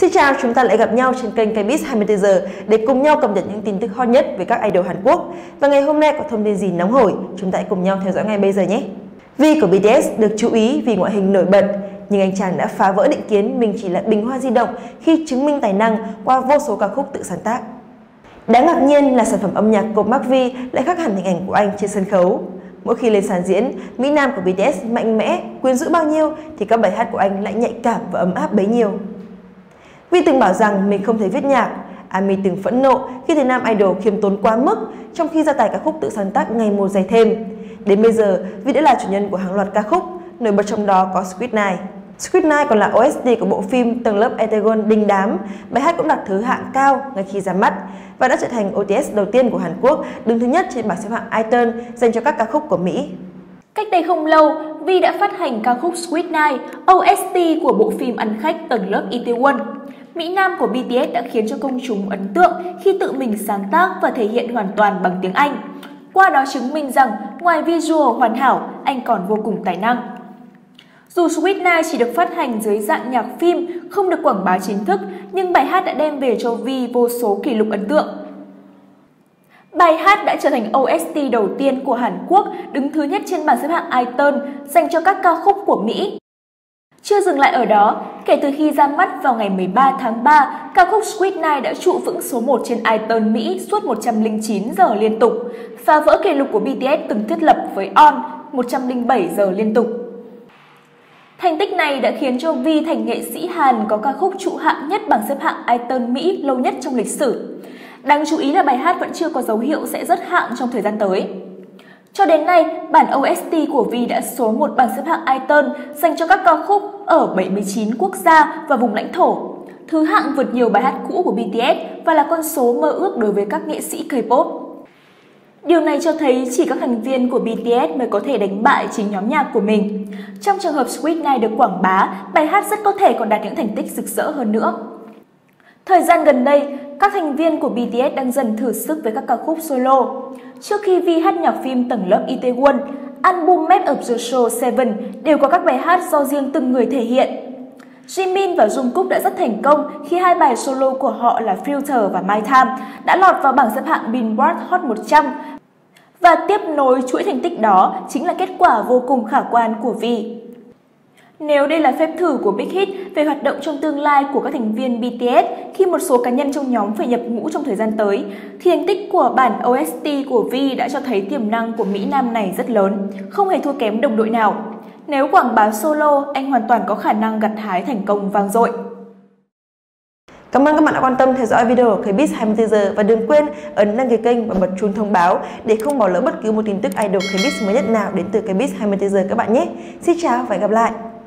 Xin chào, chúng ta lại gặp nhau trên kênh Kbiz 24 giờ để cùng nhau cập nhật những tin tức hot nhất về các idol Hàn Quốc. Và ngày hôm nay có thông tin gì nóng hổi, chúng ta hãy cùng nhau theo dõi ngay bây giờ nhé. V của BTS được chú ý vì ngoại hình nổi bật, nhưng anh chàng đã phá vỡ định kiến mình chỉ là bình hoa di động khi chứng minh tài năng qua vô số ca khúc tự sáng tác. Đáng ngạc nhiên là sản phẩm âm nhạc của Mark V lại khác hẳn hình ảnh của anh trên sân khấu. Mỗi khi lên sàn diễn, mỹ nam của BTS mạnh mẽ, quyến rũ bao nhiêu thì các bài hát của anh lại nhạy cảm và ấm áp bấy nhiêu. Vi từng bảo rằng mình không thể viết nhạc. Army từng phẫn nộ khi thấy nam idol khiêm tốn quá mức trong khi gia tài ca khúc tự sáng tác ngày một dày thêm. Đến bây giờ, Vi đã là chủ nhân của hàng loạt ca khúc, nổi bật trong đó có Squid Night. Squid Night còn là OST của bộ phim Tầng lớp Itaewon đình đám. Bài hát cũng đạt thứ hạng cao ngay khi ra mắt và đã trở thành OTS đầu tiên của Hàn Quốc, đứng thứ nhất trên bảng xếp hạng iTunes dành cho các ca khúc của Mỹ. Cách đây không lâu, Vi đã phát hành ca khúc Squid Night, OST của bộ phim ăn khách Tầng lớp Itaewon. Mỹ nam của BTS đã khiến cho công chúng ấn tượng khi tự mình sáng tác và thể hiện hoàn toàn bằng tiếng Anh. Qua đó chứng minh rằng ngoài visual hoàn hảo, anh còn vô cùng tài năng. Dù Squid Night chỉ được phát hành dưới dạng nhạc phim, không được quảng bá chính thức, nhưng bài hát đã đem về cho Vi vô số kỷ lục ấn tượng. Bài hát đã trở thành OST đầu tiên của Hàn Quốc, đứng thứ nhất trên bảng xếp hạng iTunes dành cho các ca khúc của Mỹ. Chưa dừng lại ở đó, kể từ khi ra mắt vào ngày 13 tháng 3, ca khúc Squid Night đã trụ vững số 1 trên iTunes Mỹ suốt 109 giờ liên tục, phá vỡ kỷ lục của BTS từng thiết lập với On 107 giờ liên tục. Thành tích này đã khiến cho Vi thành nghệ sĩ Hàn có ca khúc trụ hạng nhất bảng xếp hạng iTunes Mỹ lâu nhất trong lịch sử. Đáng chú ý là bài hát vẫn chưa có dấu hiệu sẽ rớt hạng trong thời gian tới. Cho đến nay, bản OST của Vi đã số 1 bảng xếp hạng iTunes dành cho các ca khúc ở 79 quốc gia và vùng lãnh thổ. Thứ hạng vượt nhiều bài hát cũ của BTS và là con số mơ ước đối với các nghệ sĩ K-pop. Điều này cho thấy chỉ các thành viên của BTS mới có thể đánh bại chính nhóm nhạc của mình. Trong trường hợp Squid Night được quảng bá, bài hát rất có thể còn đạt những thành tích rực rỡ hơn nữa. Thời gian gần đây, các thành viên của BTS đang dần thử sức với các ca khúc solo. Trước khi Vi hát nhạc phim Tầng lớp Itaewon, album Map of the Show 7 đều có các bài hát do riêng từng người thể hiện. Jimin và Jungkook đã rất thành công khi hai bài solo của họ là Filter và My Time đã lọt vào bảng xếp hạng Billboard Hot 100. Và tiếp nối chuỗi thành tích đó chính là kết quả vô cùng khả quan của Vi. Nếu đây là phép thử của Big Hit về hoạt động trong tương lai của các thành viên BTS khi một số cá nhân trong nhóm phải nhập ngũ trong thời gian tới, thì thành tích của bản OST của Vi đã cho thấy tiềm năng của mỹ nam này rất lớn, không hề thua kém đồng đội nào. Nếu quảng bá solo, anh hoàn toàn có khả năng gặt hái thành công vang dội. Cảm ơn các bạn đã quan tâm theo dõi video của Kbiz 24 giờ và đừng quên ấn đăng ký kênh và bật chuông thông báo để không bỏ lỡ bất cứ một tin tức idol Kbiz mới nhất nào đến từ Kbiz 24 giờ các bạn nhé. Xin chào và hẹn gặp lại.